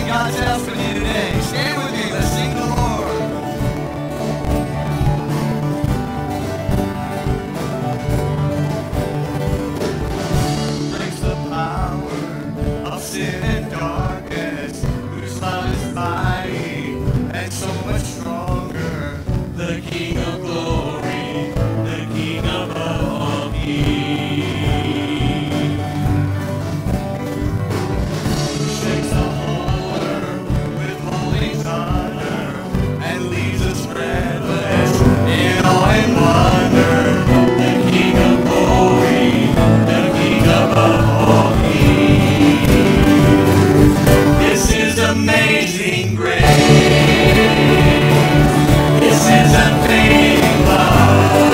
God's house with you today. Stand with me. Let's sing the Lord. Breaks the power of sin and darkness, whose love is mighty and so much stronger. The King of glory, the King above all kings. Shakes the whole world with holy thunder and leaves us breathless in awe and wonder. The King of glory, the King above all kings. This is amazing grace. This is unfailing love,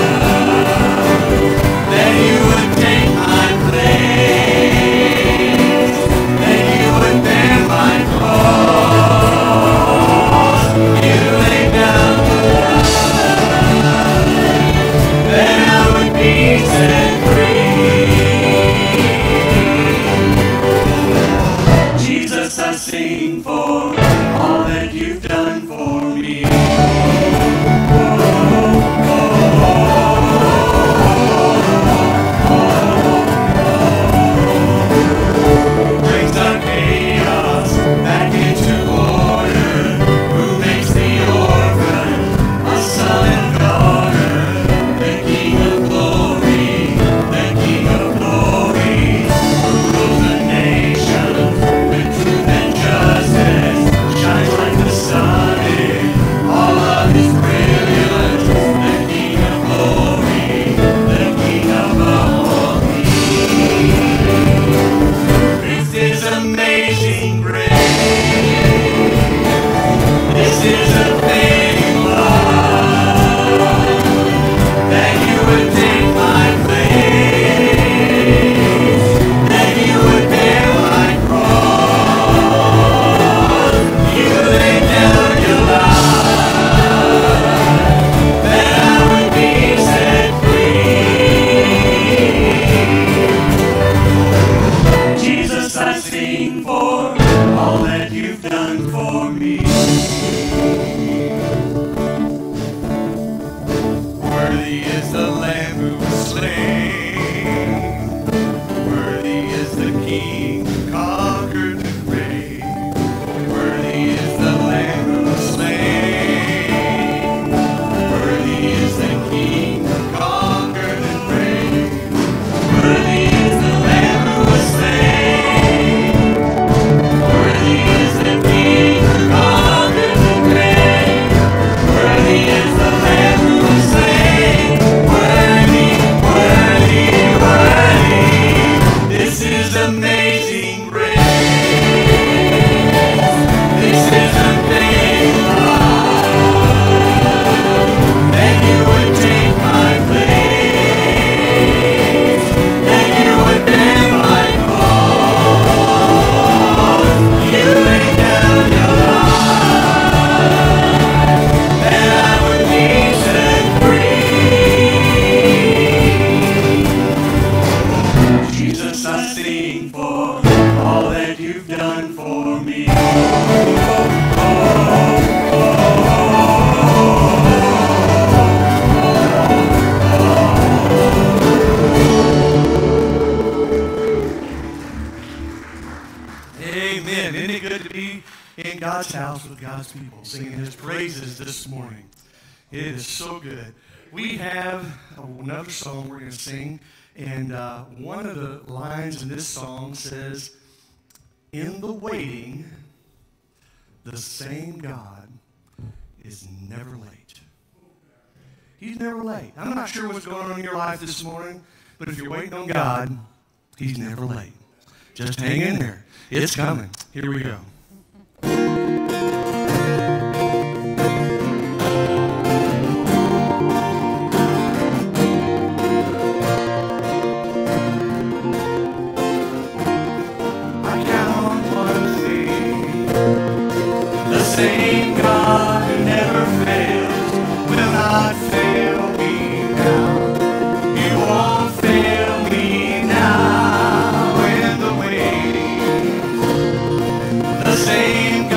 that you would take my place, that you would bear my cross. You laid down your life, that I would be set free. Jesus, I sing for all that you've done for me. Brings our chaos back into order, who makes the orphan a son and daughter. The King of glory, the King of glory, who rules the nations with truth and justice, shines like the sun in all of his brilliance. The King of glory, the King above all kings. This is amazing grace. This is amazing love, that you would take my place, that you would bear my cross. You laid down your life, that I would be set free. Jesus, I sing for all that you've done for me. Worthy is the Lamb who was slain. Worthy is the King who conquered the grave. Worthy is the Lamb who was slain. Worthy is the King who conquered the grave. Worthy is the Lamb who was slain. Worthy is the King who conquered the grave. Worthy is the Lamb who was slain. Worthy, worthy, worthy. This is amazing grace. This is amazing love, that you would take my place, that you would bear my cross. You laid down your life, that I would be set free. Jesus, I sing for all that you've done for me. Amen. Isn't it good to be in God's house with God's people, singing his praises this morning? It is so good. We have another song we're going to sing, and one of the lines in this song says, "In the waiting, the same God is never late." He's never late. I'm not sure what's going on in your life this morning, but if you're waiting on God, he's never late. Just hang in there. It's coming. Here we go. I count on one thing, the same God who never fails will not fail me now. He won't fail me now in the waiting. The same God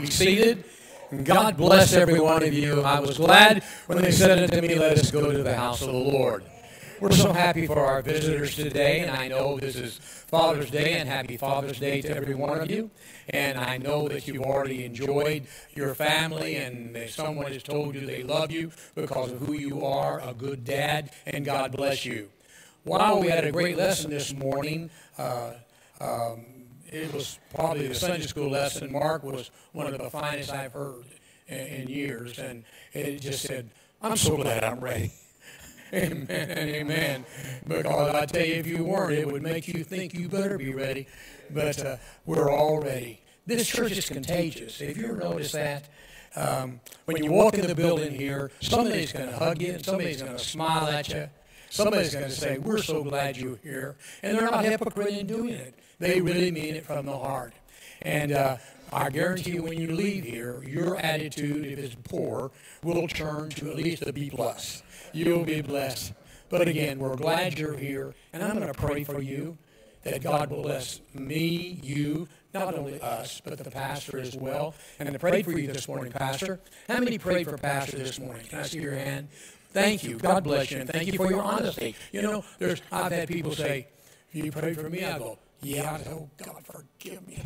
Be seated. God bless every one of you. I was glad when they said unto me, let us go to the house of the Lord. We're so happy for our visitors today, and I know this is Father's Day, and happy Father's Day to every one of you. And I know that you've already enjoyed your family, and someone has told you they love you because of who you are, a good dad, and God bless you. Wow, we had a great lesson this morning. It was probably the Sunday school lesson. Mark was one of the finest I've heard in years, and it just said, I'm so glad I'm ready. Amen and amen. Because I tell you, if you weren't, it would make you think you better be ready. But we're all ready. This church is contagious. If you ever notice that, when you walk in the building here, somebody's going to hug you, and somebody's going to smile at you. Somebody's going to say, we're so glad you're here. And they're not hypocrite in doing it. They really mean it from the heart. And I guarantee you when you leave here, your attitude, if it's poor, will turn to at least a B+. You'll be blessed. But again, we're glad you're here. And I'm going to pray for you that God will bless me, you, not only us, but the pastor as well. And I prayed for you this morning, Pastor. How many prayed for Pastor this morning? Can I see your hand? Thank you. God bless you. And thank you for your honesty. You know, I've had people say, you pray for me? I go, yeah. I go, oh, God, forgive me.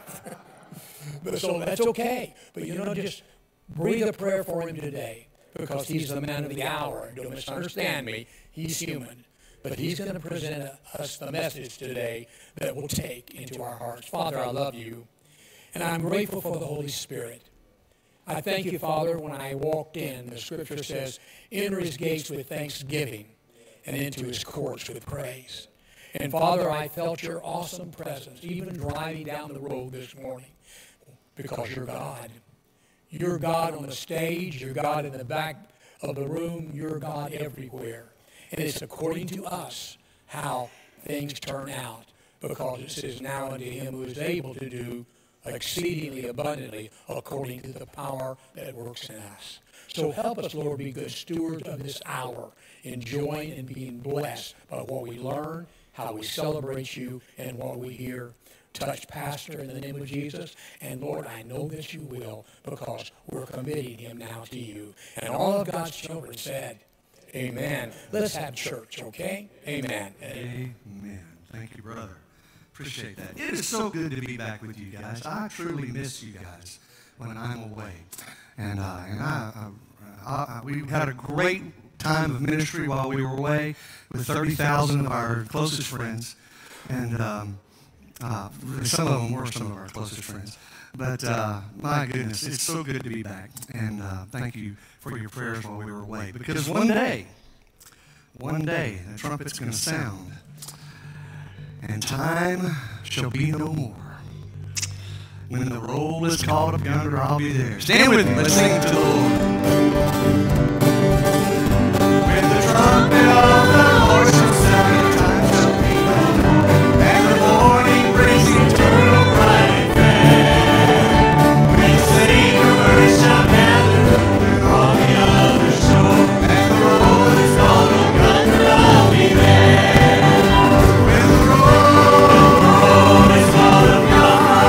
But so that's okay. But, you know, just breathe a prayer for him today because he's the man of the hour. Don't misunderstand me. He's human. But he's going to present us the message today that we'll take into our hearts. Father, I love you. And I'm grateful for the Holy Spirit. I thank you, Father, when I walked in, the scripture says, enter his gates with thanksgiving and into his courts with praise. And Father, I felt your awesome presence, even driving down the road this morning, because you're God. You're God on the stage. You're God in the back of the room. You're God everywhere. And it's according to us how things turn out, because it says, now unto him who is able to do exceedingly abundantly according to the power that works in us. So help us, Lord, be good stewards of this hour, enjoying and being blessed by what we learn, how we celebrate you, and what we hear. Touch Pastor in the name of Jesus. And Lord, I know that you will, because we're committing him now to you. And all of God's children said, amen. Let's have church, okay? Amen. Amen. Thank you, brother. Appreciate that. It is so good to be back with you guys. I truly miss you guys when I'm away. And we had a great time of ministry while we were away with 30,000 of our closest friends. And some of them were some of our closest friends. But my goodness, it's so good to be back. And thank you for your prayers while we were away. Because one day, the trumpet's going to sound. And time shall be no more. When the roll is called up yonder, I'll be there. Stand with me. Let's sing to the Lord. When the trumpet of the Lord shall sound, time shall be no more. And the morning brings eternal bright and fair. When Savior shall gather on the other shore, and the roll is called up yonder, I'll be there.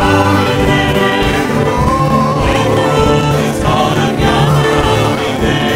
When the roll is called up yonder, I'll be there.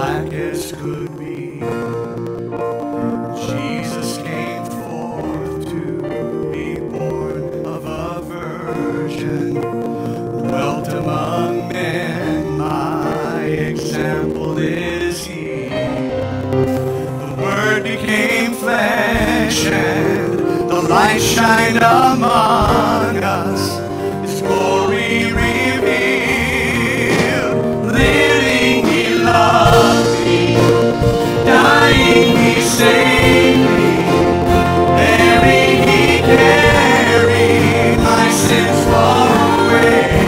black as could be. Jesus came forth to be born of a virgin, dwelt among men, my example is he. The Word became flesh and the light shined among us, His glory revealed. Living He loved me, dying He saved me, buried He carried my sins far away,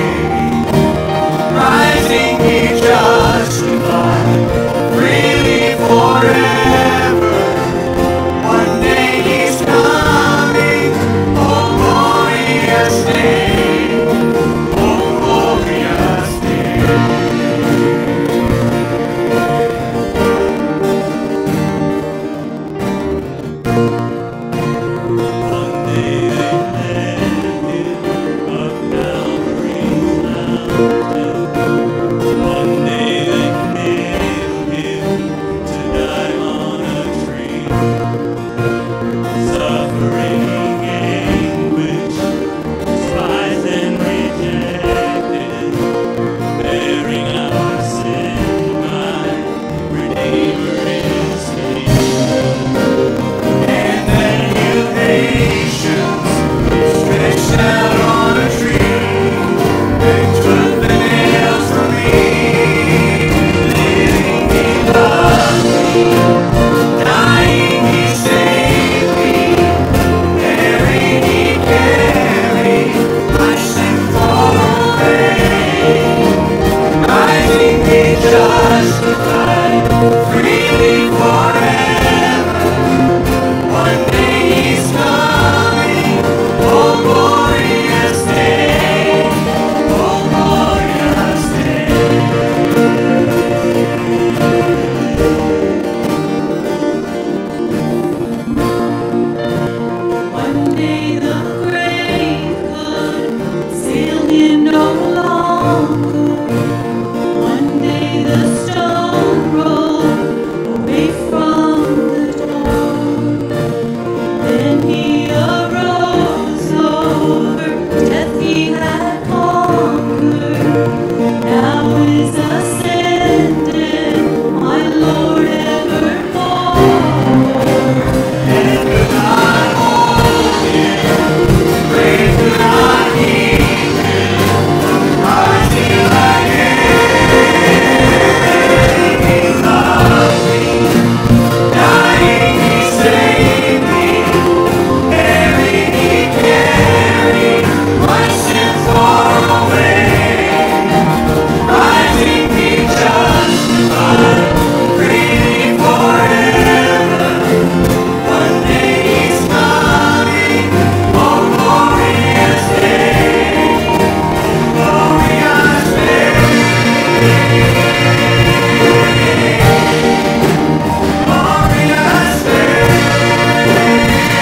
rising He justified, freely forever. One day He's coming, oh glorious day, oh glorious day. One day they led him up Calvary's mountain. One day they nailed him to die on a tree. Suffering, anguish, despised and rejected, bearing our sin, my Redeemer is He. And then you nations stretched out on a tree, they took the nails from me. Living He loved me, dying He saved me, buried He carried my sin far away, rising He justified, freely forever. One day He's coming, oh glorious day, oh glorious day. One day the grave could seal him no longer. One day the stone rolled away from the door. Then He arose over death He had conquered. Now is ascended, my Lord evermore. Grave could not keep Him, rising again. He loved me, dying He saved me, buried He carried my sin far away, rising He justified, freely forever. One day He's coming, oh glorious day, glorious day, glorious day.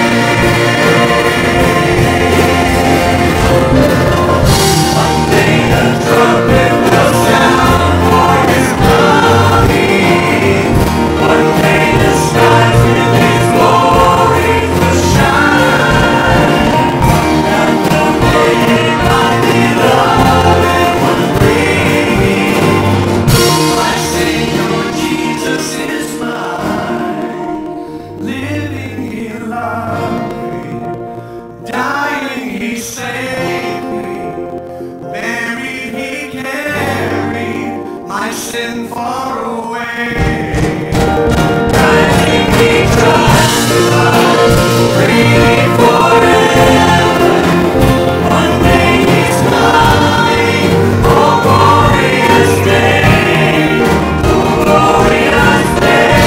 One day the trumpet will sound for His coming. One day the skies with His glory will shine. And one day my beloved will bring me. My Savior Jesus is mine. Living He loved me, dying He saved me, buried He carried my sin far away, rising He justified, freely forever. One day He's coming, oh glorious day, oh glorious day,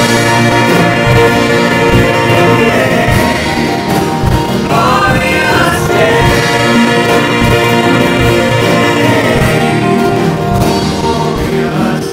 glorious day, glorious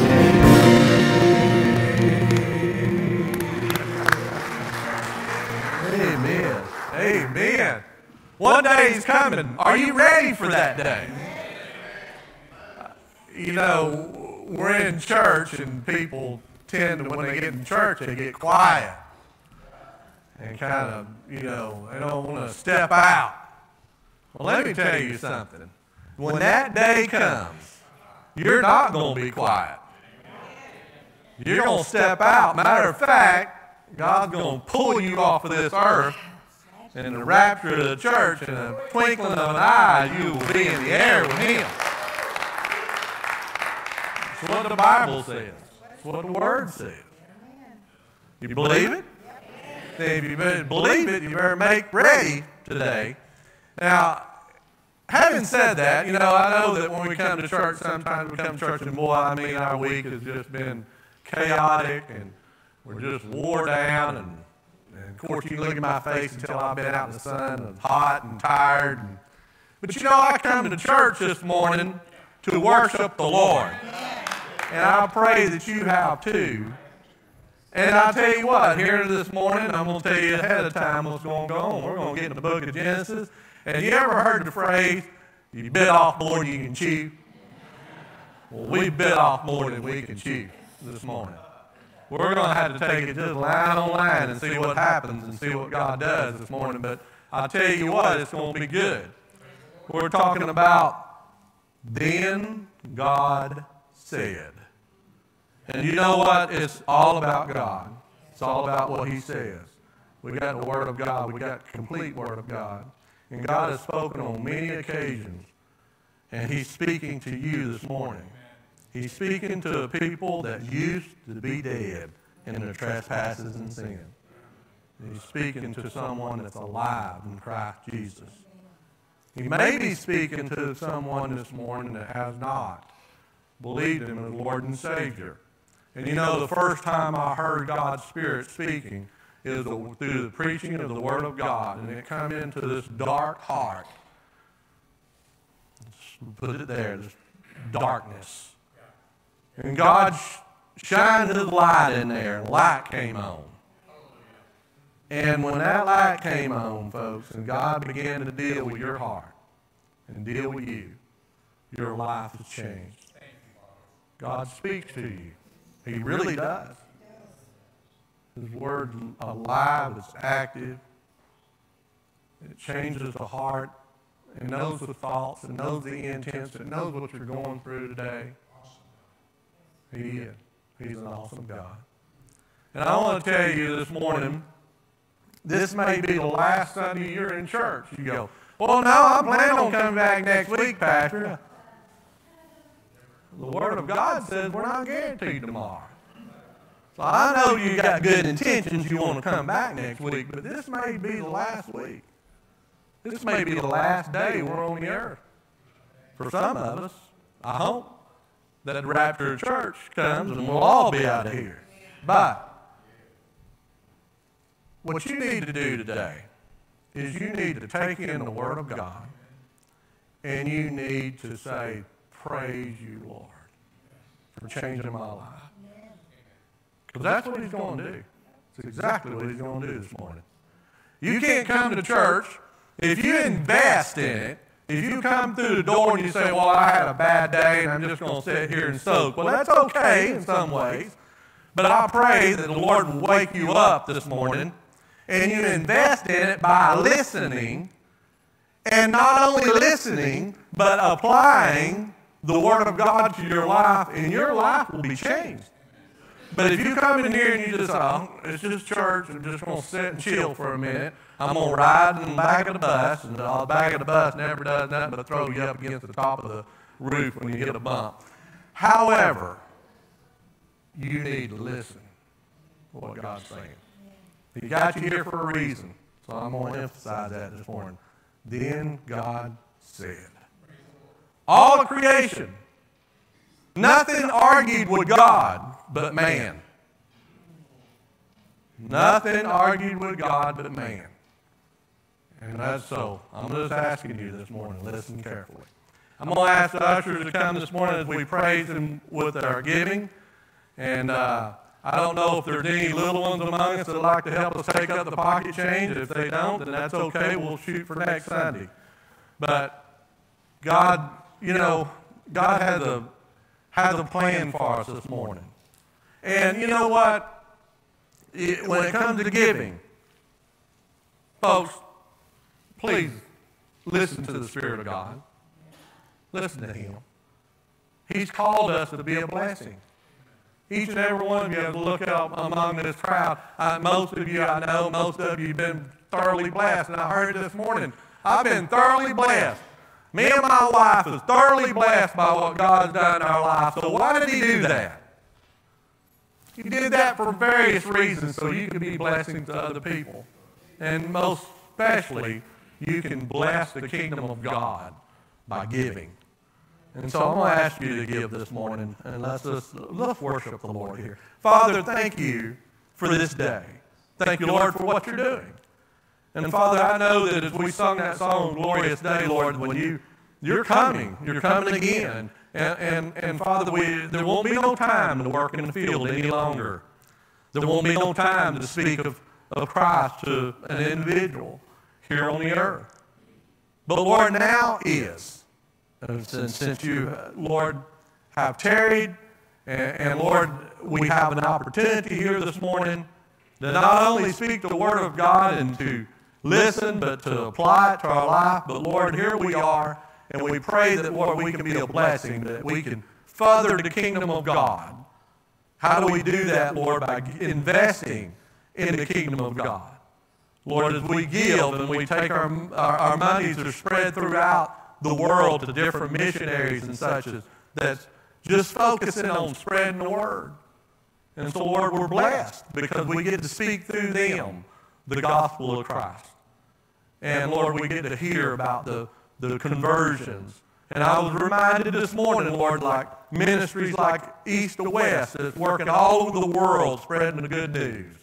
day. Amen. Amen. One day is coming. Are you ready for that day? You know, we're in church and people tend to, when they get in church, they get quiet and kind of, they don't want to step out. Well, let me tell you something. When that day comes, you're not going to be quiet. You're going to step out. Matter of fact, God's going to pull you off of this earth in the rapture of the church. In a twinkling of an eye, you will be in the air with Him. That's what the Bible says. That's what the Word says. You believe it? If you believe it, you better make ready today. Now, having said that, I know that when we come to church, sometimes we come to church and boy, our week has just been chaotic and we're just wore down. And of course, you can look at my face and tell I've been out in the sun and hot and tired. But I come to church this morning to worship the Lord. And I pray that you have too. And I'll tell you what, here this morning, I'm going to tell you ahead of time what's going to go on. We're going to get in the book of Genesis. And you ever heard the phrase, you bit off more than you can chew? Well, we bit off more than we can chew this morning. We're going to have to take it just line on line and see what happens and see what God does this morning. But I'll tell you what, it's going to be good. We're talking about then God said. And you know what? It's all about God. It's all about what He says. We got the Word of God. We got the complete Word of God. And God has spoken on many occasions. And He's speaking to you this morning. He's speaking to a people that used to be dead in their trespasses and sin. He's speaking to someone that's alive in Christ Jesus. He may be speaking to someone this morning that has not believed Him as Lord and Savior. And the first time I heard God's Spirit speaking is through the preaching of the Word of God. And it come into this dark heart. Let's put it there, this darkness. And God shined His light in there, and light came on. And when that light came on, folks, and God began to deal with your heart and deal with you, your life has changed. God speaks to you. He really does. His Word is alive, it's active. It changes the heart. It knows the thoughts. It knows the intents. It knows what you're going through today. He is. He's an awesome God. And I want to tell you this morning, this may be the last Sunday you're in church. You go, well, no, I'm planning on coming back next week, Pastor. The Word of God says we're not guaranteed tomorrow. So I know you got good intentions. You want to come back next week, but this may be the last week. This may be the last day we're on the earth. For some of us, I hope that the rapture of church comes and we'll all be out of here. But what you need to do today is you need to take in the Word of God and you need to say, praise you, Lord, for changing my life. Because that's what He's going to do. It's exactly what He's going to do this morning. You can't come to church if you invest in it. If you come through the door and you say, well, I had a bad day and I'm just going to sit here and soak. Well, that's okay in some ways. But I pray that the Lord will wake you up this morning and you invest in it by listening. And not only listening, but applying the Word of God to your life, and your life will be changed. But if you come in here and you just, it's just church, I'm just going to sit and chill for a minute. I'm going to ride in the back of the bus, and the back of the bus never does nothing but throw you up against the top of the roof when you hit a bump. However, you need to listen to what God's saying. He got you here for a reason, so I'm going to emphasize that this morning. Then God said. All of creation, nothing argued with God but man. Nothing argued with God but man. And that's so. I'm just asking you this morning, listen carefully. I'm going to ask the ushers to come this morning as we praise Him with our giving. And I don't know if there's any little ones among us that would like to help us take up the pocket change. If they don't, then that's okay. We'll shoot for next Sunday. But God, God has a plan for us this morning. And you know what? When it comes to giving, folks, please listen to the Spirit of God. Listen to Him. He's called us to be a blessing. Each and every one of you have to look up among this crowd. Most of you I know, most of you have been thoroughly blessed. And I heard it this morning. I've been thoroughly blessed. Me and my wife is thoroughly blessed by what God's done in our life. So why did He do that? He did that for various reasons, so you can be blessings to other people. And most especially, you can bless the kingdom of God by giving. And so I'm going to ask you to give this morning, and let's worship the Lord here. Father, thank you for this day. Thank you, Lord, for what you're doing. And Father, I know that as we sung that song, Glorious Day, Lord, when you're coming again. And Father, there won't be no time to work in the field any longer. There won't be no time to speak of Christ to an individual here on the earth. But Lord, now is. And since you, Lord, have tarried, and Lord, we have an opportunity here this morning to not only speak the Word of God and to listen, but to apply it to our life. But Lord, here we are, and we pray that, Lord, we can be a blessing, that we can further the kingdom of God. How do we do that, Lord? By investing in the kingdom of God. Lord, as we give and we take our monies that are spread throughout the world to different missionaries and such, that's just focusing on spreading the word. And so, Lord, we're blessed because we get to speak through them the gospel of Christ. And, Lord, we get to hear about the conversions. And I was reminded this morning, Lord, like ministries like East to West that's working all over the world spreading the good news.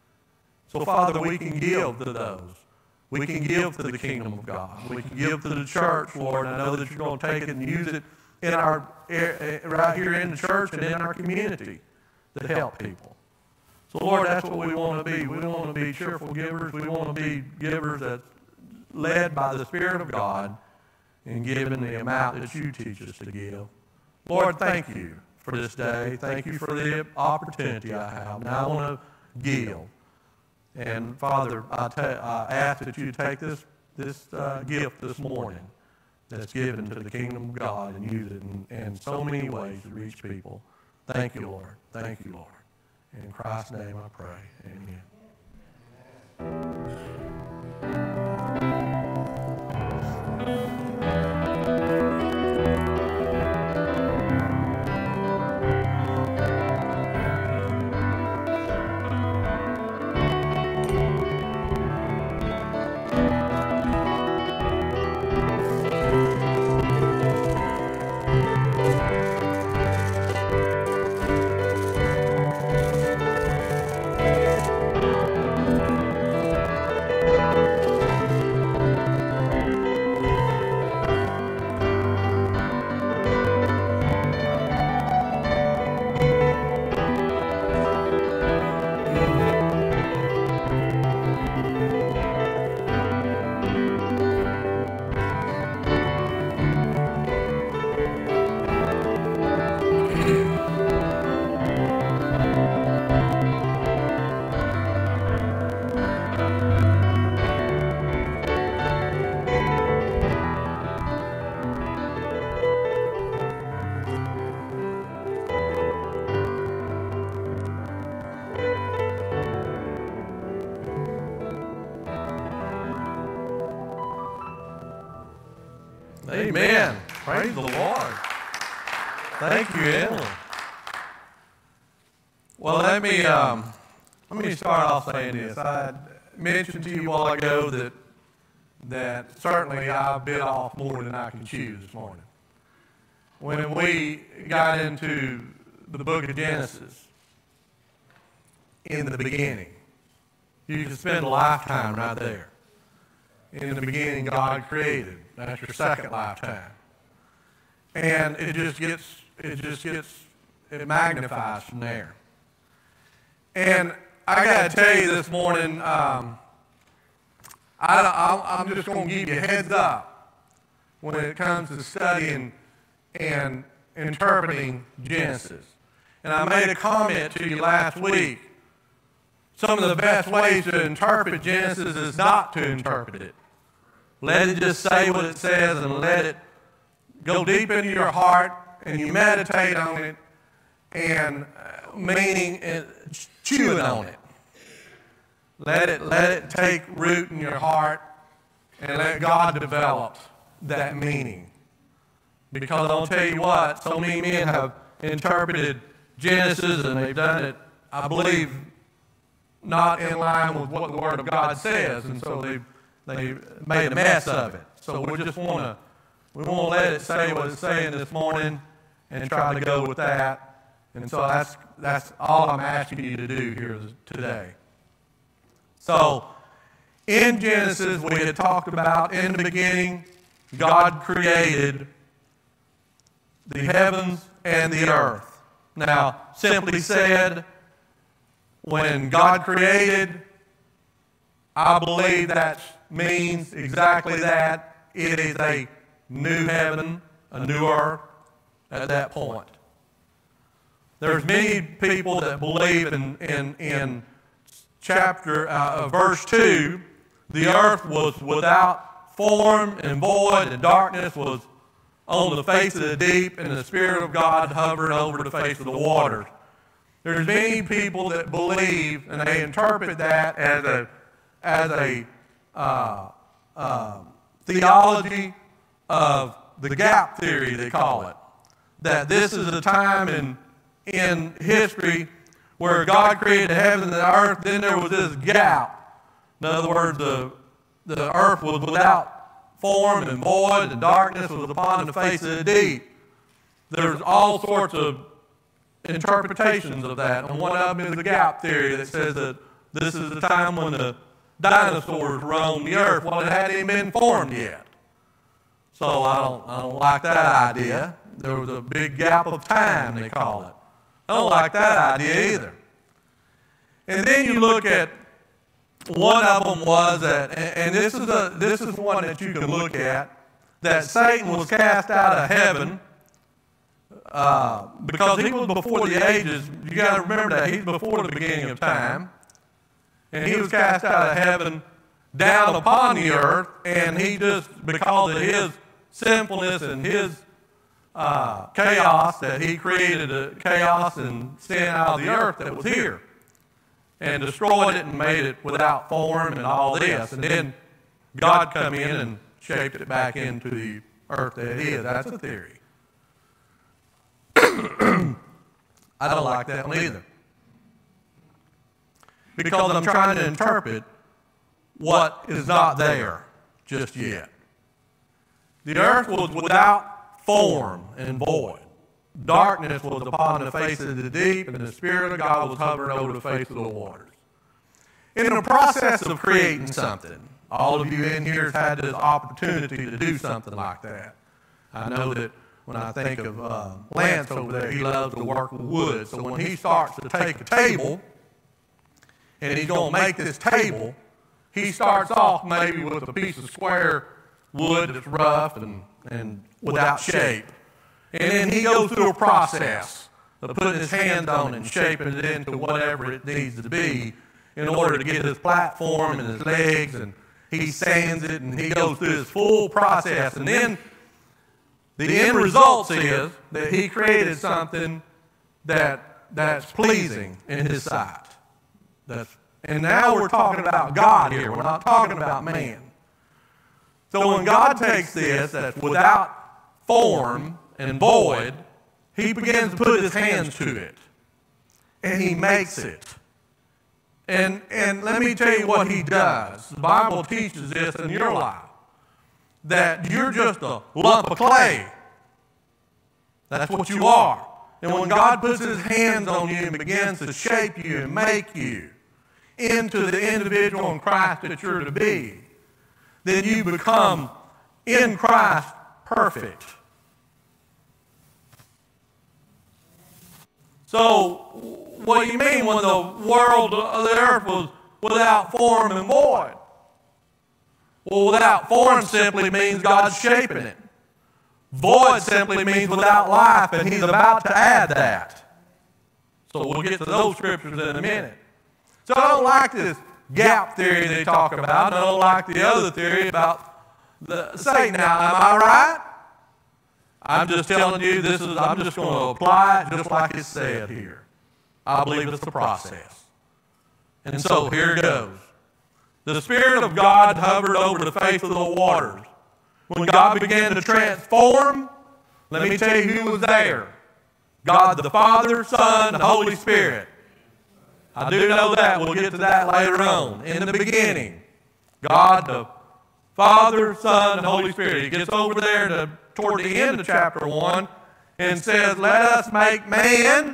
So, Father, we can give to those. We can give to the kingdom of God. We can give to the church, Lord. I know that you're going to take it and use it in our right here in the church and in our community to help people. So, Lord, that's what we want to be. We want to be cheerful givers. We want to be givers that's led by the Spirit of God and given the amount that you teach us to give. Lord, thank you for this day. Thank you for the opportunity I have. Now I want to give. And Father, I ask that you take this gift this morning that's given to the kingdom of God and use it in so many ways to reach people. Thank you, Lord. Thank you, Lord. In Christ's name I pray. Amen. Amen. Praise the Lord. Thank you, Emily. Well, let me start off saying this. I mentioned to you a while ago that certainly I bit off more than I can chew this morning. When we got into the book of Genesis, in the beginning, you could spend a lifetime right there. In the beginning, God created. That's your second lifetime. And it magnifies from there. And I got to tell you this morning, I'm just going to give you a heads up when it comes to studying and interpreting Genesis. And I made a comment to you last week. Some of the best ways to interpret Genesis is not to interpret it. Let it just say what it says and let it go deep into your heart and you meditate on it and meaning chew it on it. Let it take root in your heart and let God develop that meaning. Because I'll tell you what, so many men have interpreted Genesis and they've done it, I believe, not in line with what the Word of God says, and so they made a mess of it. So we just want to let it say what it's saying this morning and try to go with that. And so that's all I'm asking you to do here today. So in Genesis, we had talked about in the beginning, God created the heavens and the earth. Now, simply said, when God created, I believe that means exactly that. It is a new heaven, a new earth at that point. There's many people that believe in verse 2, the earth was without form and void, and darkness was on the face of the deep, and the Spirit of God hovered over the face of the waters. There's many people that believe, and they interpret that as a theology of the gap theory, they call it. That this is a time in history where God created the heavens and the earth, then there was this gap. In other words, the earth was without form and void, and darkness was upon the face of the deep. There's all sorts of interpretations of that, and one of them is the gap theory that says that this is the time when the dinosaurs roamed the earth. Well, it hadn't even been formed yet. So I don't like that idea. There was a big gap of time, they call it. I don't like that idea either. And then you look at one of them was that, and this is one that you can look at, that Satan was cast out of heaven because he was before the ages. You got to remember that he's before the beginning of time, and he was cast out of heaven down upon the earth, and he just, because of his sinfulness and his chaos, that he created a chaos and sin out of the earth that was here, and destroyed it and made it without form and all this. And then God come in and shaped it back into the earth that it is. That's a theory. I don't like that one either. Because I'm trying to interpret what is not there just yet. The earth was without form and void. Darkness was upon the face of the deep, and the Spirit of God was hovering over the face of the waters. In the process of creating something, all of you in here have had this opportunity to do something like that. I know that when I think of Lance over there, he loves to work with wood. So when he starts to take a table, and he's going to make this table, he starts off maybe with a piece of square wood that's rough and without shape. And then he goes through a process of putting his hands on it and shaping it into whatever it needs to be in order to get his platform and his legs, and he sands it and he goes through his full process. And then the end result is that he created something that's pleasing in his sight. And now we're talking about God here. We're not talking about man. So when God takes this that's without form and void, he begins to put his hands to it. And he makes it. And let me tell you what he does. The Bible teaches this in your life. That you're just a lump of clay. That's what you are. And when God puts his hands on you and begins to shape you and make you into the individual in Christ that you're to be, then you become in Christ perfect. So, what do you mean when the world, the earth was without form and void? Well, without form simply means God's shaping it. Void simply means without life, and he's about to add that. So we'll get to those scriptures in a minute. So I don't like this gap theory they talk about. I don't like the other theory about Satan. Now, am I right? I'm just telling you I'm just going to apply it just like it's said here. I believe it's a process. And so here it goes. The Spirit of God hovered over the face of the waters. When God began to transform, let me tell you who was there. God the Father, Son, and Holy Spirit. I do know that. We'll get to that later on. In the beginning, God the Father, Son, and Holy Spirit. He gets over there toward the end of chapter 1 and says, let us make man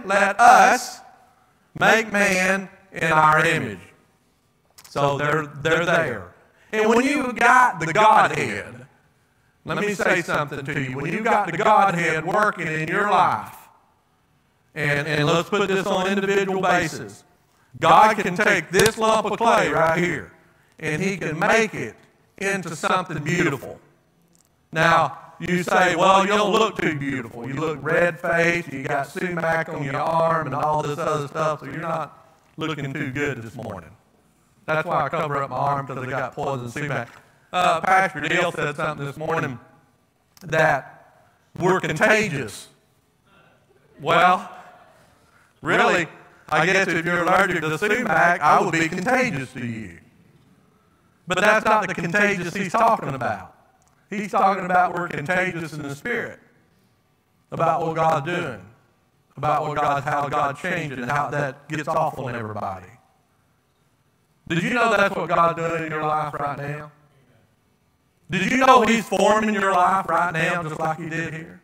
in our image. So they're there. And when you've got the Godhead, let me say something to you. When you've got the Godhead working in your life, and let's put this on an individual basis, God can take this lump of clay right here, and He can make it into something beautiful. Now, you say, well, you don't look too beautiful. You look red-faced, you got sumac on your arm and all this other stuff, so you're not looking too good this morning. That's why I cover up my arm, because I got poison sumac. Pastor Dale said something this morning that we're contagious. Well, really, I guess if you're allergic to sumac, I would be contagious to you. But that's not the contagious he's talking about. He's talking about we're contagious in the Spirit, about what God's doing, about how God changed it and how that gets off on everybody. Did you know that's what God's doing in your life right now? Did you know He's forming your life right now just like He did here?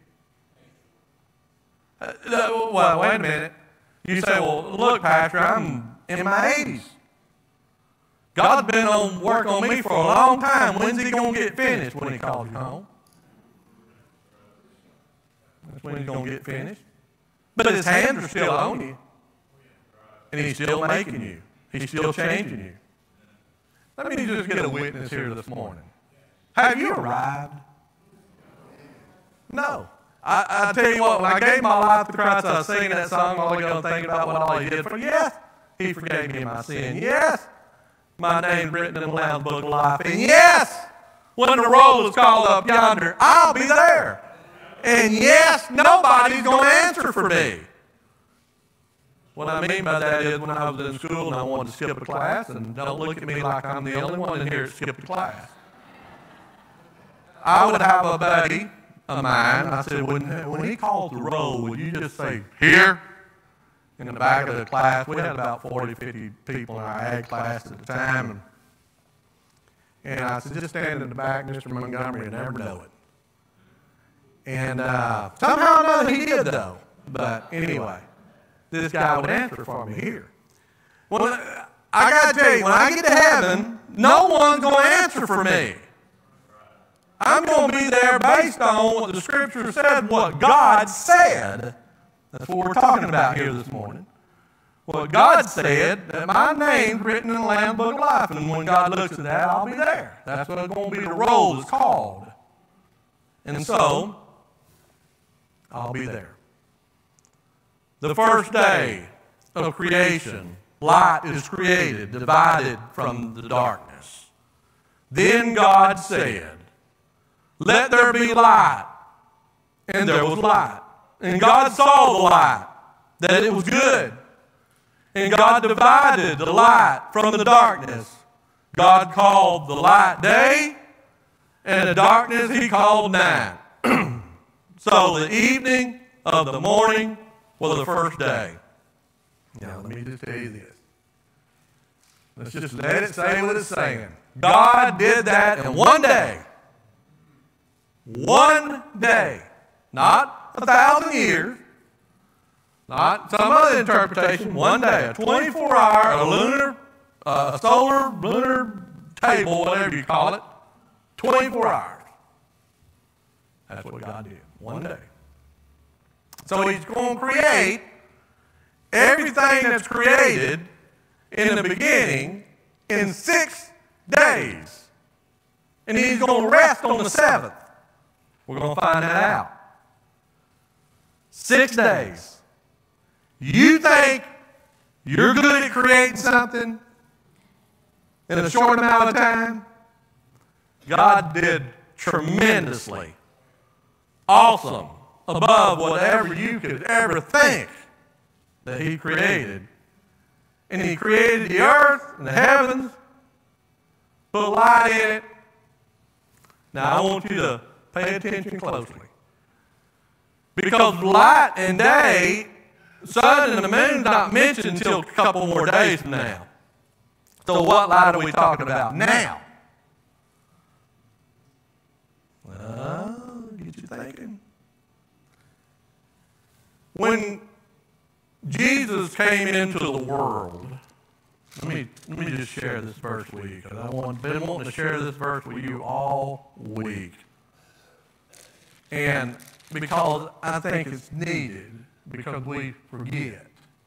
Well, wait a minute. You say, well, look, Pastor, I'm in my 80s. God's been on work on me for a long time. When's He going to get finished? When He calls you home. That's when He's going to get finished. But His hands are still on you. And He's still making you. He's still changing you. Let me just get a witness here this morning. Have you arrived? No. I tell you what, when I gave my life to Christ, I was singing that song all ago and thinking about what all He did for me. Yes, He forgave me my sin. Yes, my name's written in the Lamb's Book of Life. And yes, when the roll is called up yonder, I'll be there. And yes, nobody's going to answer for me. What I mean by that is when I was in school and I wanted to skip a class, and don't look at me like I'm the only one in here that skipped a class. I would have a buddy of mine. I said, when he calls the roll, would you just say, here? In the back of the class, we had about 40, 50 people in our ag class at the time. And I said, just stand in the back, Mr. Montgomery, and never know it. And somehow or another he did, though. But anyway, this guy would answer for me here. Well, I got to tell you, when I get to heaven, no one's going to answer for me. I'm going to be there based on what the Scripture said, what God said. That's what we're talking about here this morning. What God said, that my name's written in the Lamb's Book of Life, and when God looks at that, I'll be there. That's what it's going to be, the roll is called. And so, I'll be there. The first day of creation, light is created, divided from the darkness. Then God said, let there be light. And there was light. And God saw the light, that it was good. And God divided the light from the darkness. God called the light day, and the darkness He called night. So the evening of the morning was the first day. Now let me just tell you this. Let's just let it say what it's saying. God did that in one day. One day. Not 1,000 years. Not some other interpretation. One day. A 24-hour, a solar, lunar table, whatever you call it. 24 hours. That's what God did. One day. So He's going to create everything that's created in the beginning in 6 days. And He's going to rest on the 7th. We're going to find that out. 6 days. You think you're good at creating something in a short amount of time? God did tremendously, awesome, above whatever you could ever think that He created. And He created the earth and the heavens, put light in it. Now I want you to pay attention closely. Because light and day, the sun and the moon is not mentioned until a couple more days from now. So what light are we talking about now? Well, get you thinking. When Jesus came into the world, let me just share this verse with you, because I've been wanting to share this verse with you all week. And because I think it's needed, because we forget.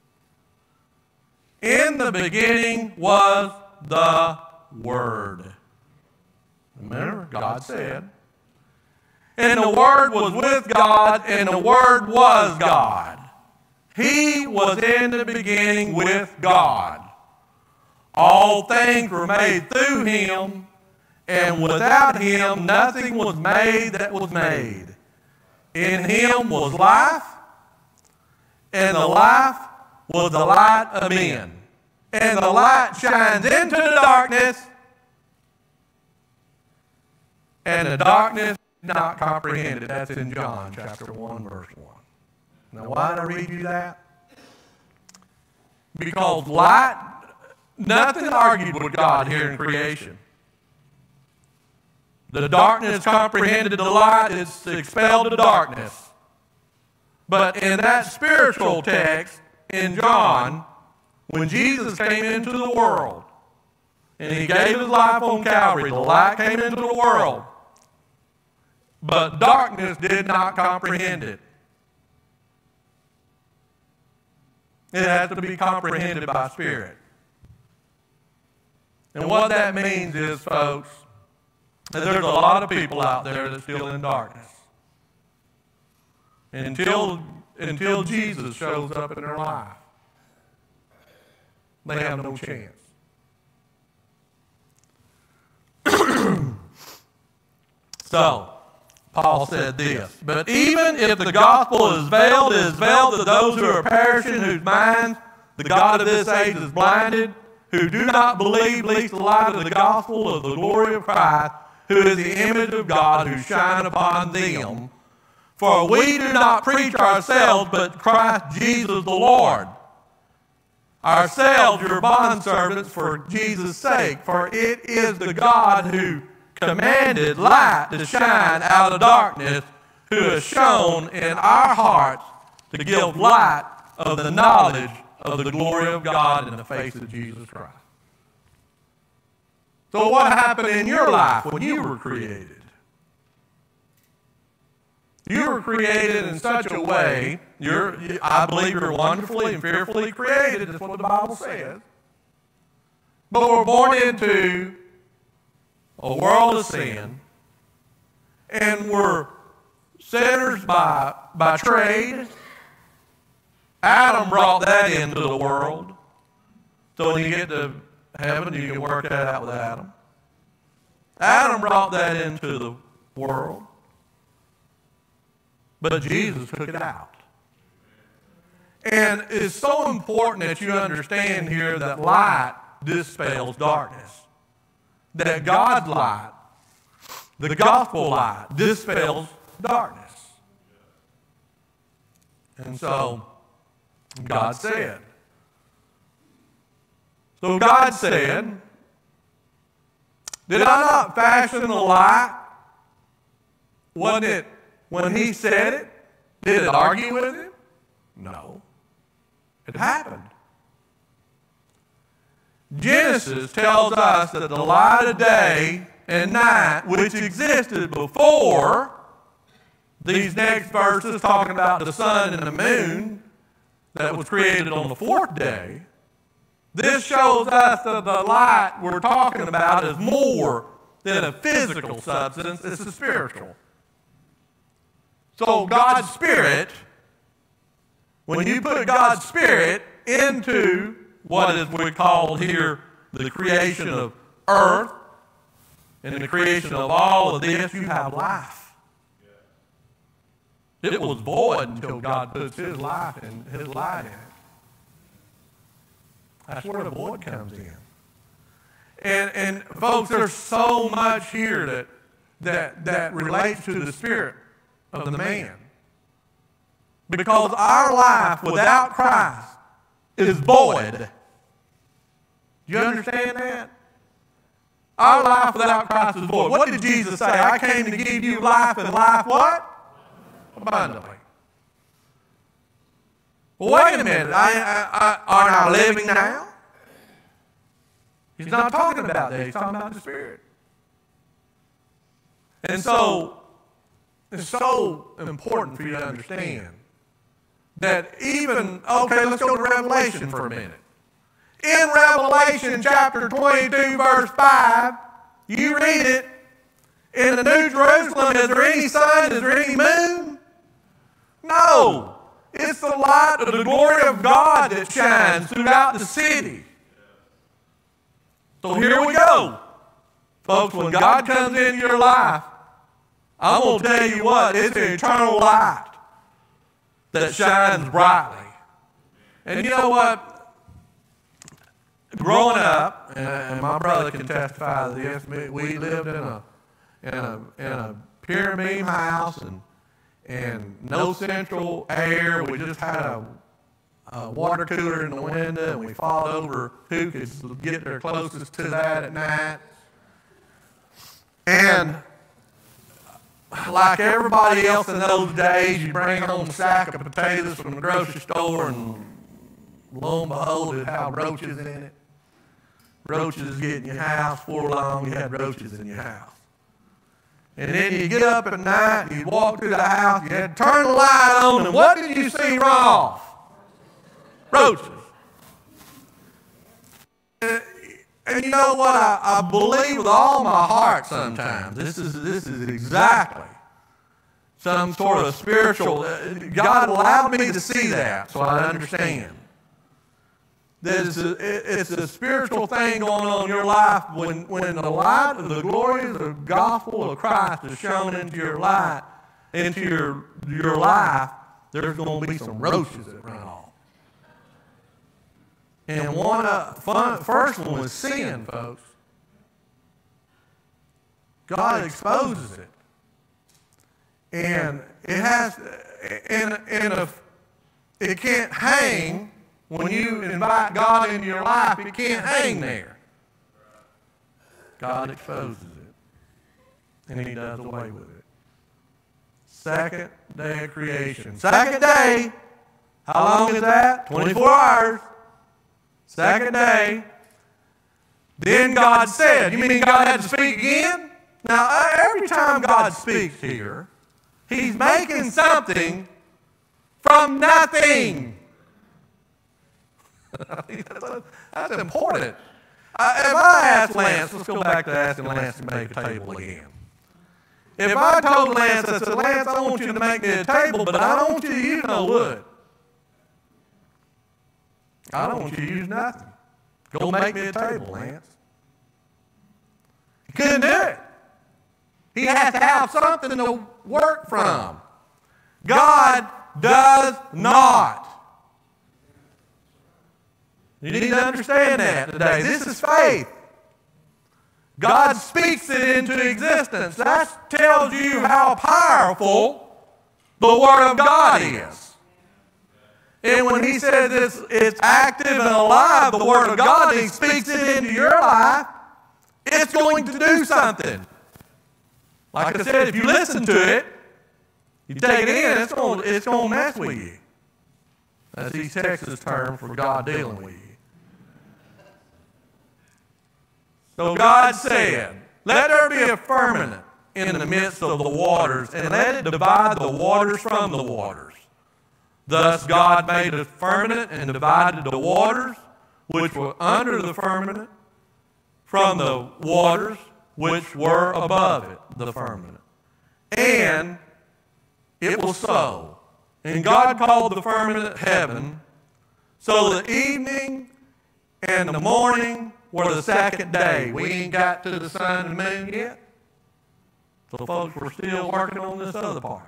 In the beginning was the Word. Remember, God said. And the Word was with God, and the Word was God. He was in the beginning with God. All things were made through Him, and without Him nothing was made that was made. In Him was life, and the life was the light of men. And the light shines into the darkness, and the darkness did not comprehend it. That's in John chapter 1, verse 1. Now, why did I read you that? Because light, nothing argued with God here in creation. The darkness comprehended the light, it's expelled the darkness. But in that spiritual text in John, when Jesus came into the world and He gave His life on Calvary, the light came into the world, but darkness did not comprehend it. It has to be comprehended by Spirit. And what that means is, folks, that there's a lot of people out there that's still in darkness. And until Jesus shows up in their life, they have no chance. So, Paul said this, but even if the gospel is veiled, it is veiled to those who are perishing, whose minds the God of this age is blinded, who do not believe, lest the light of the gospel of the glory of Christ, who is the image of God, who shine upon them. For we do not preach ourselves, but Christ Jesus the Lord. Ourselves your bondservants for Jesus' sake, for it is the God who commanded light to shine out of darkness, who has shone in our hearts to give light of the knowledge of the glory of God in the face of Jesus Christ. So what happened in your life when you were created? You were created in such a way, I believe you're wonderfully and fearfully created. That's what the Bible says. But we're born into a world of sin, and we're sinners by trade. Adam brought that into the world. So when you get to heaven, you can work that out with Adam. Adam brought that into the world. But Jesus took it out. And it's so important that you understand here that light dispels darkness. That God's light, the gospel light, dispels darkness. And so, God said. So God said, did I not fashion the light? Wasn't it when He said it? Did it argue with Him? No. It happened. Genesis tells us that the light of day and night, which existed before these next verses talking about the sun and the moon that was created on the fourth day, this shows us that the light we're talking about is more than a physical substance, it's a spiritual. So God's Spirit when you put God's Spirit into what is we call here the creation of earth and the creation of all of this, you have life. It was void until God puts His life and His light in it. That's where the void comes in. And folks, there's so much here that relates to the spirit of the man. Because our life without Christ is void. Do you understand that? Our life without Christ is void. What did Jesus say? I came to give you life and life what? Abundantly. Well, wait a minute. Aren't I living now? He's not talking about that. He's talking about the Spirit. And so, it's so important for you to understand that even, okay, let's go to Revelation for a minute. In Revelation chapter 22, verse 5, you read it, in the New Jerusalem, is there any sun? Is there any moon? No. It's the light of the glory of God that shines throughout the city. So here we go. Folks, when God comes into your life, I'm going to tell you what, it's an eternal light that shines brightly. And you know what? Growing up, and my brother can testify to this, we lived in a pyramid beam house and no central air. We just had a water cooler in the window, and we fought over who could get there closest to that at night. And like everybody else in those days, you bring home a sack of potatoes from the grocery store, and lo and behold, it had roaches in it. Roaches get in your house. Before long, you had roaches in your house. And then you get up at night, and you walk through the house, you had to turn the light on, and what did you see run off? Roaches. And you know what? I believe with all my heart sometimes. This is exactly some sort of spiritual. God allowed me to see that, so I understand. It's a spiritual thing going on in your life when the light of the glory of the gospel of Christ is shown into your light, into your life. There's going to be some roaches that run off. And first one was sin, folks. God exposes it. And it has, it can't hang when you invite God into your life, it can't hang there. God exposes it. And He does away with it. Second day of creation. Second day. How long is that? 24 hours. Second day. Then God said. You mean God had to speak again? Now, every time God speaks here, He's making something from nothing. That's important. If I asked Lance, let's go back to asking Lance to make a table again. If I told Lance, I said, Lance, I want you to make me a table, but I don't want you to use no wood. I don't want you to use nothing. Go make me a table, Lance. He couldn't do it. He has to have something to work from. God does not. You need to understand that today. This is faith. God speaks it into existence. That tells you how powerful the Word of God is. And when He says it's active and alive, the Word of God, and He speaks it into your life, it's going to do something. Like I said, if you listen to it, you take it in, it's going to mess with you. That's East Texas term for God dealing with you. So God said, let there be a firmament in the midst of the waters, and let it divide the waters from the waters. Thus God made a firmament and divided the waters which were under the firmament from the waters which were above it, the firmament. And it was so. And God called the firmament heaven. So the evening and the morning were the second day. We ain't got to the sun and moon yet. So folks, we're still working on this other part.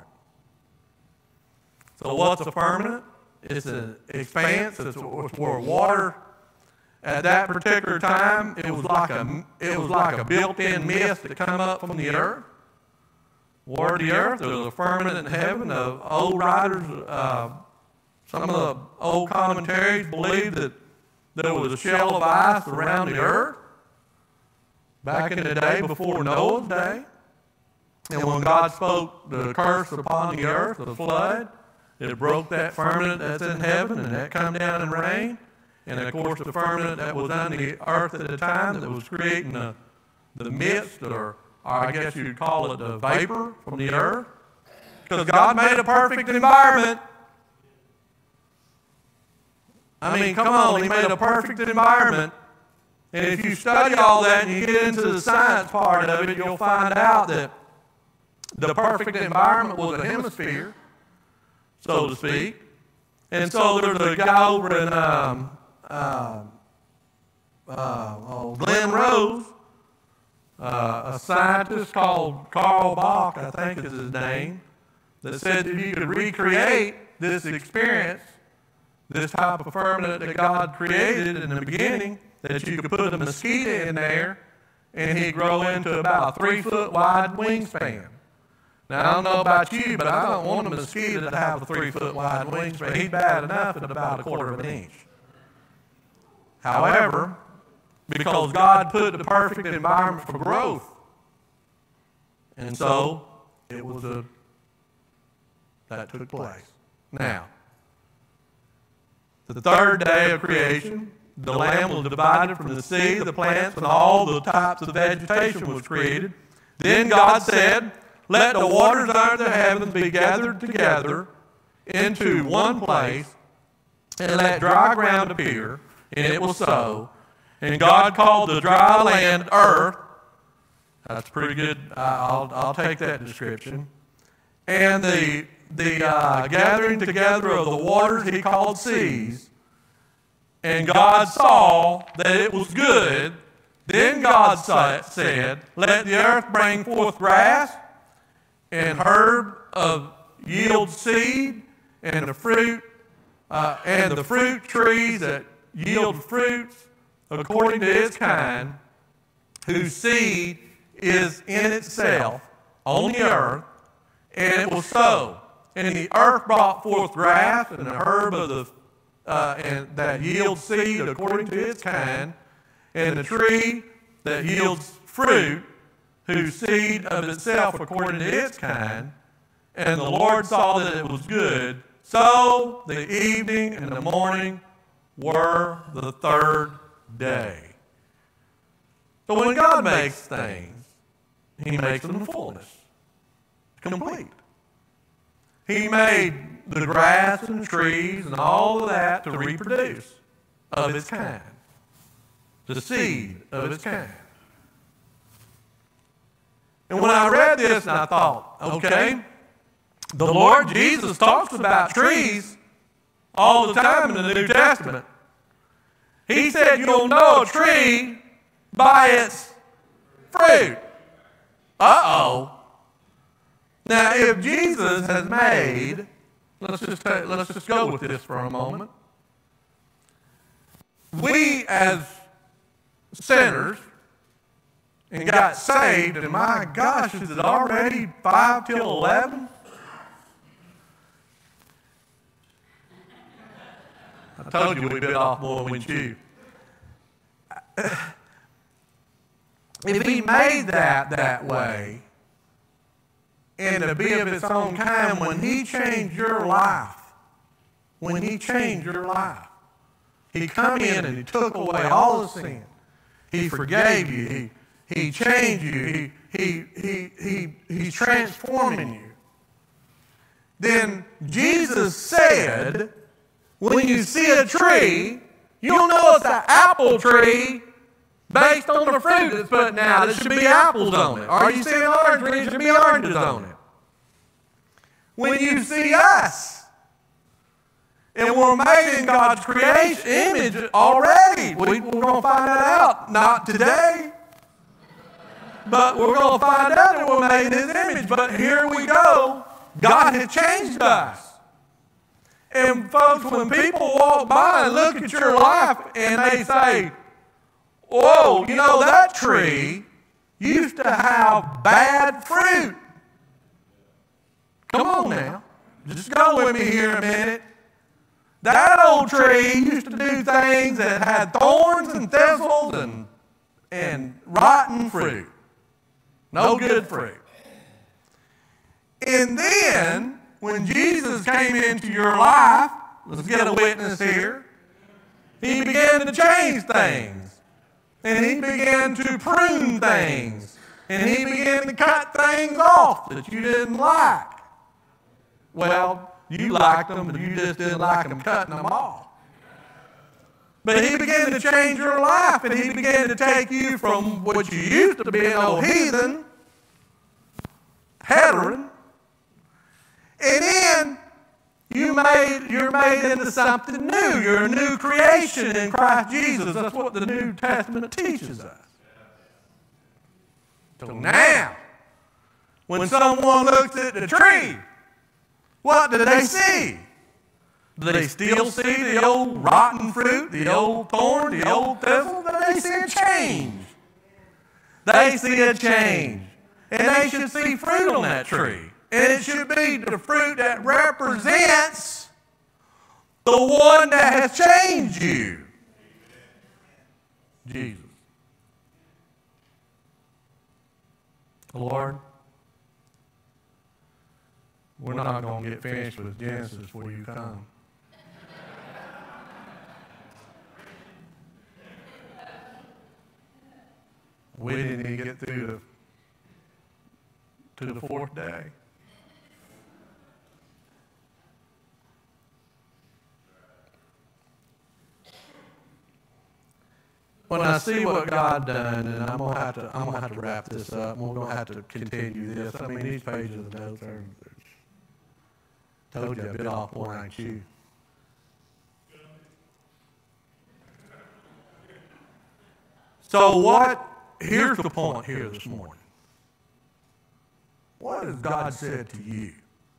So what's a firmament? It's an expanse. It's where water, at that particular time, it was like a built-in mist that come up from the earth. Where the earth, there was a firmament in heaven. The old writers, some of the old commentaries believe that there was a shell of ice around the earth back in the day before Noah's day. And when God spoke the curse upon the earth, the flood, it broke that firmament that's in heaven, and that come down and rained. And of course, the firmament that was on the earth at the time that was creating the mist, or I guess you'd call it the vapor from the earth. Because God made a perfect environment. I mean, come on, He made a perfect environment. And if you study all that and you get into the science part of it, you'll find out that the perfect environment was a hemisphere, so to speak. And so there's a guy over in Glen Rose, a scientist called Carl Bach, I think is his name, that said that you could recreate this experience, this type of firmament that God created in the beginning, that you could put a mosquito in there and he'd grow into about a 3-foot wide wingspan. Now, I don't know about you, but I don't want a mosquito to have a 3-foot wide wingspan. He's bad enough at about 1/4 of an inch. However, because God put the perfect environment for growth, and so it was that took place. Now, the third day of creation, the land was divided from the sea, the plants, and all the types of vegetation was created. Then God said, "Let the waters under the heavens be gathered together into one place, and let dry ground appear." And it was so. And God called the dry land earth. That's pretty good. I'll take that description. And the gathering together of the waters He called seas. And God saw that it was good. Then God said, "Let the earth bring forth grass, and herb of yield seed, and the fruit trees that yield fruits according to its kind, whose seed is in itself on the earth." And it was so. And the earth brought forth grass, and the herb of and that yields seed according to its kind, and the tree that yields fruit, whose seed of itself according to its kind. And the Lord saw that it was good. So the evening and the morning were the third day. So when God makes things, He makes them in fullness, complete. He made the grass and the trees and all of that to reproduce of its kind, the seed of its kind. And when I read this, and I thought, okay, the Lord Jesus talks about trees all the time in the New Testament. He said you'll know a tree by its fruit. Uh-oh. Now, if Jesus has made, let's just go with this for a moment. We as sinners and got saved, and my gosh, is it already 5 till 11? I told you we bit off more than we chewed. If He made that way, and to be of its own kind, when He changed your life, He come in and He took away all the sin. He forgave you. He changed you. He's transforming you. Then Jesus said, when you see a tree, you'll know it's an apple tree based on the fruit that's putting out. There should be apples on it. Or you see an orange tree, there should be oranges on it. When you see us, we're made in God's creation image already. We're going to find that out. Not today. But we're going to find out that we're made in His image. But here we go. God has changed us. And folks, when people walk by and look at your life and they say, whoa, you know, that tree used to have bad fruit. Come on now. Just go with me here a minute. That old tree used to do things that had thorns and thistles and rotten fruit. No good fruit. And then, when Jesus came into your life, let's get a witness here, He began to change things. And He began to prune things. And He began to cut things off that you didn't like. Well, you liked them, but you just didn't like them cutting them off. But He began to change your life, and He began to take you from what you used to be, an old heathen, Heteran, and then you're made into something new. You're a new creation in Christ Jesus. That's what the New Testament teaches us. So now, when someone looks at the tree, what do they see? Do they still see the old rotten fruit, the old thorn, the old thistle? Do they see a change? They see a change. And they should see fruit on that tree. And it should be the fruit that represents the one that has changed you. Jesus. Lord, we're not going to get finished with Genesis before you come. We didn't even get through to the fourth day. When I see what God done, and I'm gonna have to wrap this up. We're gonna have to continue this. I mean, these pages of notes are told you a bit off point, ain't you? So what? Here's the point here this morning. What has God said to you?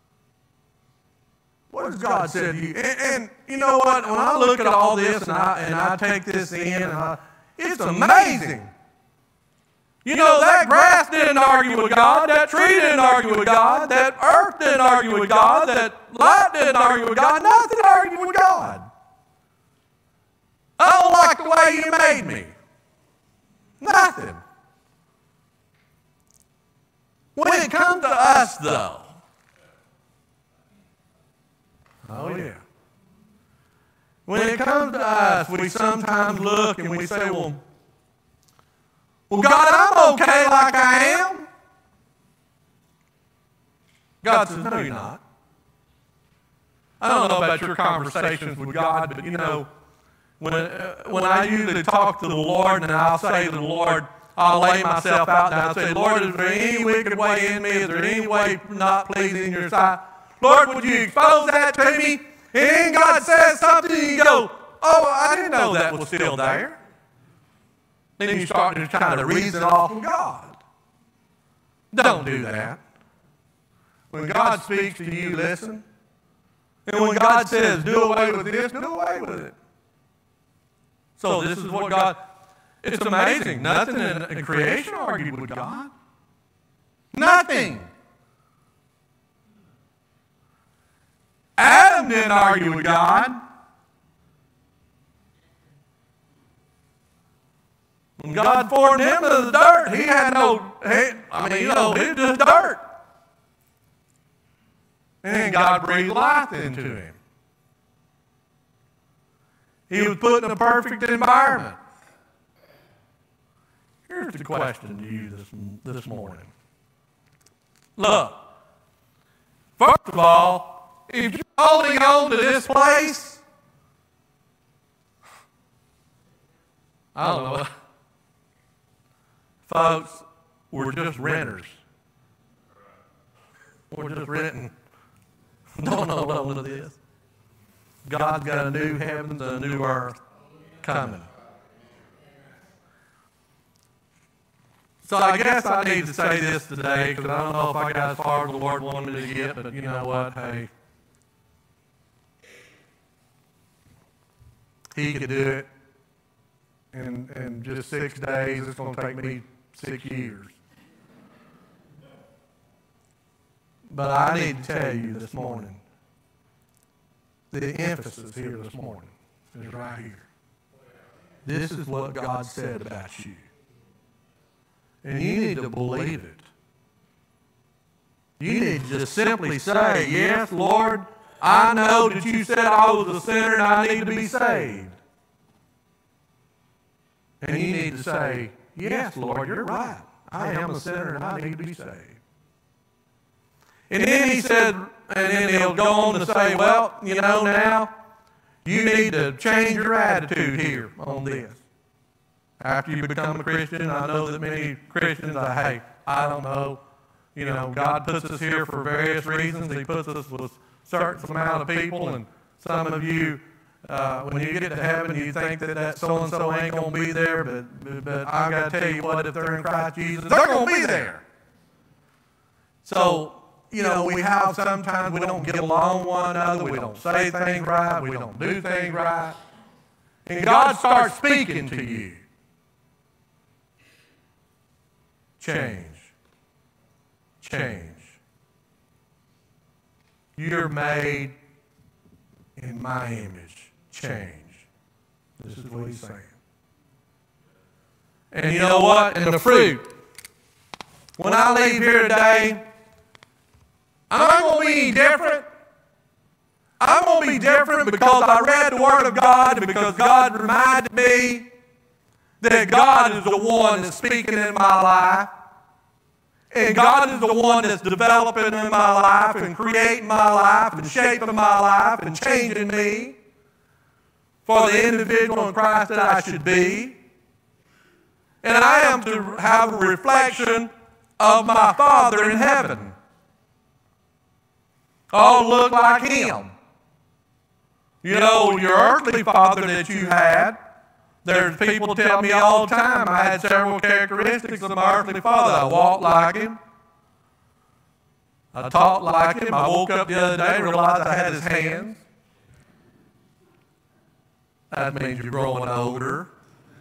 What has God said to you? And you know what? When I look at all this and I take this in, it's amazing. You know, that grass didn't argue with God. That tree didn't argue with God. That earth didn't argue with God. That light didn't argue with God. Nothing argued with God. I don't like the way you made me. Nothing. When it comes to us, though, oh yeah. When it comes to us, we sometimes look and we say, well, God, I'm okay like I am. God says, no, you're not. I don't know about your conversations with God, but you know, when I usually talk to the Lord and I'll say to the Lord, I'll lay myself out and I'll say, Lord, is there any wicked way in me? Is there any way not pleasing in your sight? Lord, would you expose that to me? And then God says something and you go, oh, I didn't know that was still there. Then you start to kind of reason off from God. Don't do that. When God speaks to you, listen. And when God says, do away with this, do away with it. So this is what God, it's amazing. Nothing in creation argued with God. Nothing. Adam didn't argue with God. When God formed him to the dirt, he had no, he was just dirt. And then God breathed life into him. He was put in a perfect environment. Here's the question to you this morning. Look, first of all, if you're holding on to this place, I don't know. Folks, we're just renters. We're just renting. Don't hold on to this. God's got a new heavens and a new earth coming. So I guess I need to say this today because I don't know if I got as far as the Lord wanted me to get, but you know what? Hey, He could do it in just 6 days. It's going to take me 6 years. But I need to tell you this morning, the emphasis here this morning is right here. This is what God said about you. And you need to believe it. You need to just simply say, yes, Lord, I know that you said I was a sinner and I need to be saved. And you need to say, yes, Lord, you're right. I am a sinner and I need to be saved. And then he said, and then he'll go on to say, well, you know, now you need to change your attitude here on this. After you become a Christian, I know that many Christians are, hey, I don't know. You know, God puts us here for various reasons. He puts us with a certain amount of people, and some of you, when you get to heaven, you think that so-and-so ain't going to be there, but I got to tell you what, if they're in Christ Jesus, they're going to be there. So, you know, we have sometimes we don't get along with one another, we don't say things right, we don't do things right. And God starts speaking to you. Change. Change. You're made in my image. Change. This is what he's saying. And you know what? And the fruit. When I leave here today, I'm not going to be any different. I'm going to be different because I read the Word of God and because God reminded me that God is the one that's speaking in my life. And God is the one that's developing in my life and creating my life and shaping my life and changing me for the individual in Christ that I should be. And I am to have a reflection of my Father in heaven. Oh, look like Him. You know, your earthly father that you had, there's people tell me all the time I had several characteristics of my earthly father. I walked like him. I talked like him. I woke up the other day and realized I had his hands. That means you're growing older.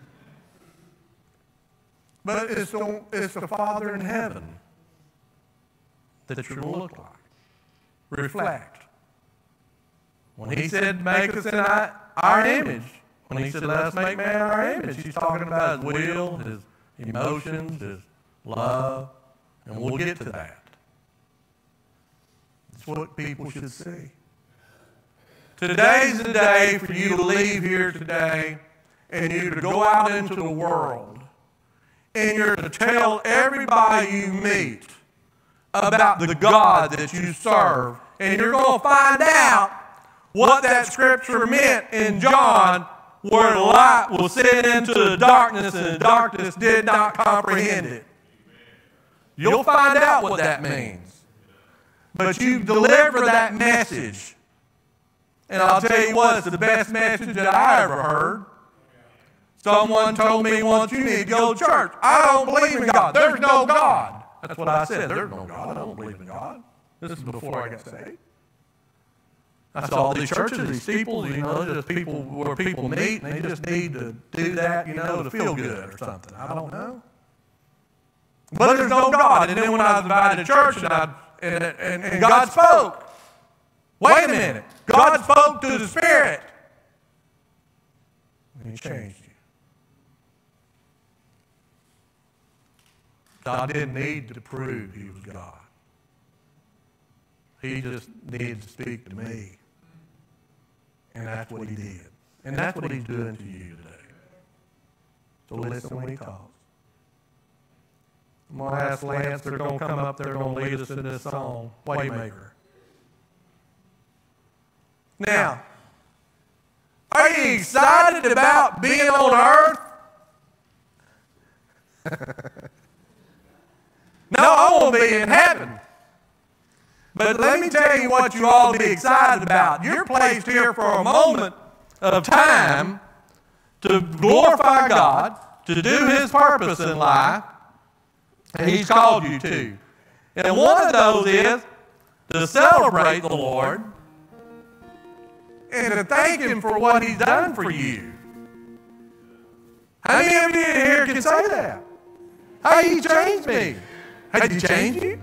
But it's the Father in heaven that you're going to look like. Reflect. When he said make us in our image, when he said let us make man in our image, he's talking about his will, his emotions, his love, and we'll get to that. It's what people should see. Today's the day for you to leave here today and you to go out into the world and you're to tell everybody you meet about the God that you serve. And you're going to find out what that scripture meant in John, where the light was sent into the darkness and the darkness did not comprehend it. You'll find out what that means. But you deliver that message. And I'll tell you what, it's the best message that I ever heard. Someone told me once, you need to go to church. I don't believe in God. There's no God. That's what I said. There's no God. I don't believe in God. This is before I got saved. I saw these churches, these steeples, you know, just people where people meet, and they just need to do that, you know, to feel good or something. I don't know. But there's no God. And then when I was invited to church and God spoke. Wait a minute. God spoke to the Spirit. And He changed you. God didn't need to prove He was God. He just needed to speak to me. And that's what He did. And that's what He's doing to you today. So listen when He talks. I'm going to ask Lance, they're going to come up, they're going to lead us in this song, Waymaker. Now, are you excited about being on earth? No, I want to be in heaven. But let me tell you what you ought to be excited about. You're placed here for a moment of time to glorify God, to do His purpose in life, and He's called you to. And one of those is to celebrate the Lord and to thank Him for what He's done for you. How many of you here can say that? Hey, He changed me. Hey, did He change you?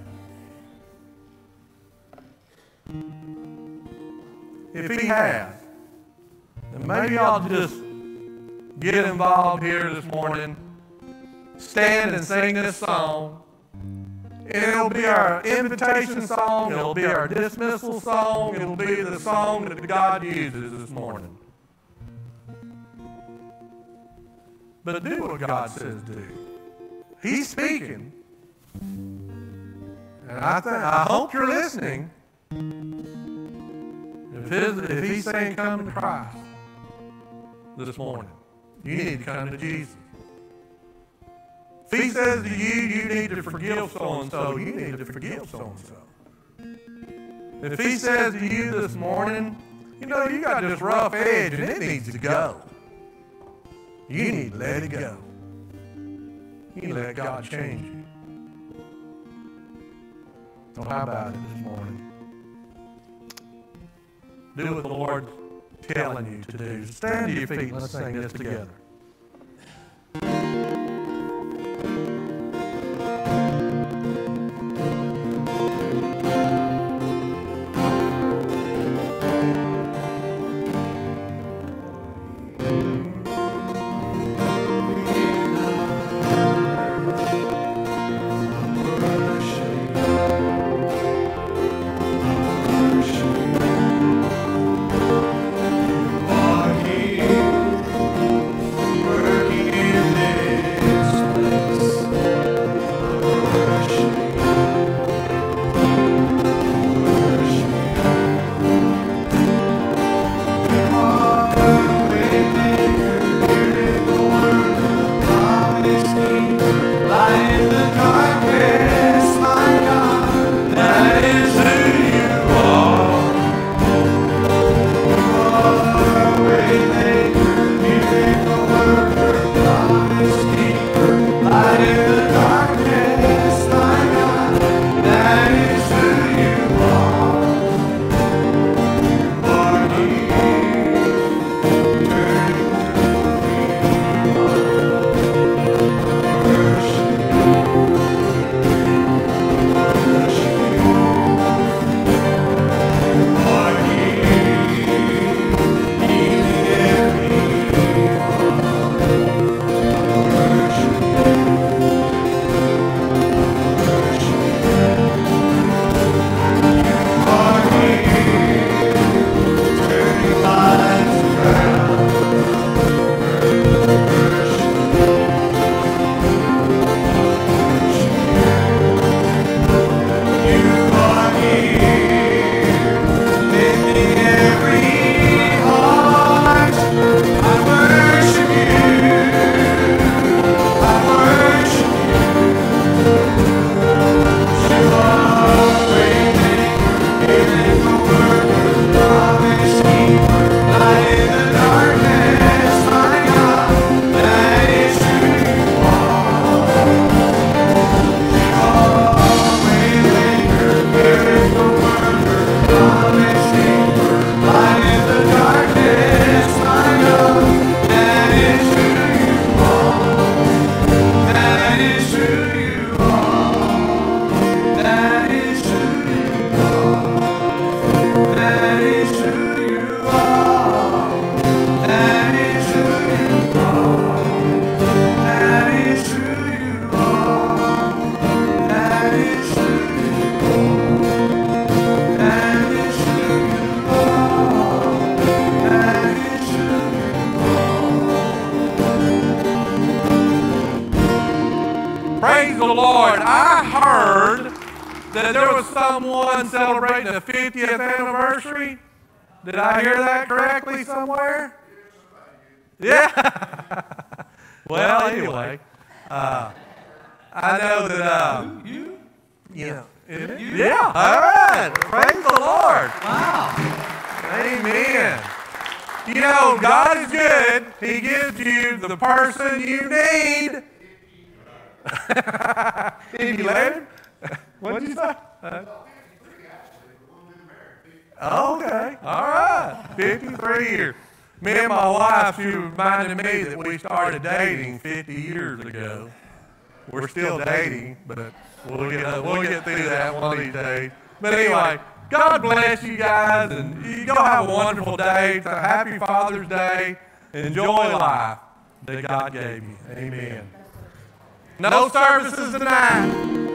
If He has, then maybe I'll just get involved here this morning, stand and sing this song. And it'll be our invitation song, it'll be our dismissal song, it'll be the song that God uses this morning. But do what God says do. He's speaking. And I hope you're listening. If He's saying come to Christ this morning, you need to come to Jesus. If He says to you, you need to forgive so-and-so, you need to forgive so-and-so. If He says to you this morning, you know, you got this rough edge and it needs to go, you need to let it go. You need to let God change you. So how about it this morning? Do what the Lord's telling you to do. Stand to your feet and let's sing this together. that there was someone celebrating the 50th anniversary. Did I hear that correctly somewhere? Yeah. Well, anyway, I know that, Isn't it? Yeah. All right. Praise the Lord. Wow. Amen. You know, God is good. He gives you the person you need. If you let him. What did you say? Okay. All right. 53 years. Me and my wife, she reminded me that we started dating 50 years ago. We're still dating, but we'll get through that one of these days. But anyway, God bless you guys, and you go have a wonderful day. It's a happy Father's Day. Enjoy life that God gave you. Amen. No services tonight.